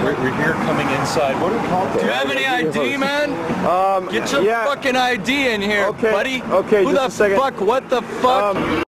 We're here coming inside. What are we called? Okay. Do you have any ID, man? Get your yeah. fucking ID in here, Okay. buddy. Okay, Who just the a second. fuck? What the fuck?